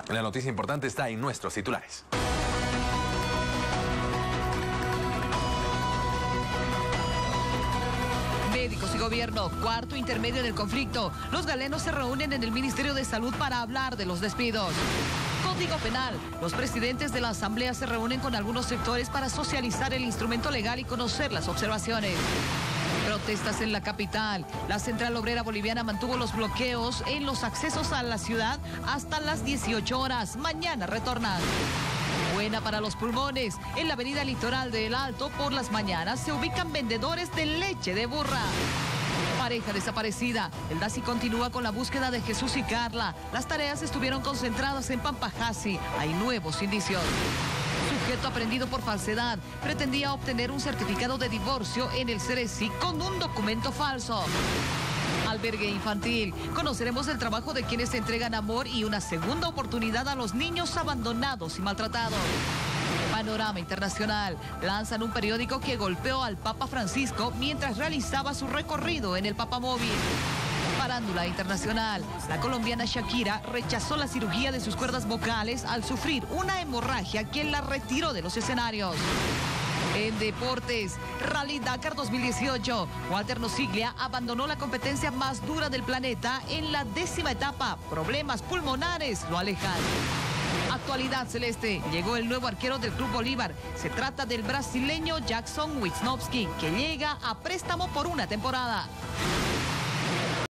La noticia importante está en nuestros titulares. Médicos y gobierno, cuarto intermedio en el conflicto. Los galenos se reúnen en el Ministerio de Salud para hablar de los despidos. Código Penal. Los presidentes de la Asamblea se reúnen con algunos sectores para socializar el instrumento legal y conocer las observaciones. Protestas en la capital. La Central Obrera Boliviana mantuvo los bloqueos en los accesos a la ciudad hasta las 18 horas. Mañana retornan. Buena para los pulmones. En la avenida Litoral de El Alto, por las mañanas, se ubican vendedores de leche de burra. Pareja desaparecida. El DASI continúa con la búsqueda de Jesús y Carla. Las tareas estuvieron concentradas en Pampajasi. Hay nuevos indicios. Sujeto aprendido por falsedad. Pretendía obtener un certificado de divorcio en el Ceresi con un documento falso. Albergue infantil. Conoceremos el trabajo de quienes entregan amor y una segunda oportunidad a los niños abandonados y maltratados. Panorama internacional. Lanzan un periódico que golpeó al Papa Francisco mientras realizaba su recorrido en el Papamóvil. Farándula internacional. La colombiana Shakira rechazó la cirugía de sus cuerdas vocales al sufrir una hemorragia que la retiró de los escenarios. En deportes, Rally Dakar 2018. Walter Nosiglia abandonó la competencia más dura del planeta en la 10ª etapa. Problemas pulmonares lo alejan. Actualidad celeste. Llegó el nuevo arquero del Club Bolívar. Se trata del brasileño Jackson Wisnowski, que llega a préstamo por una temporada.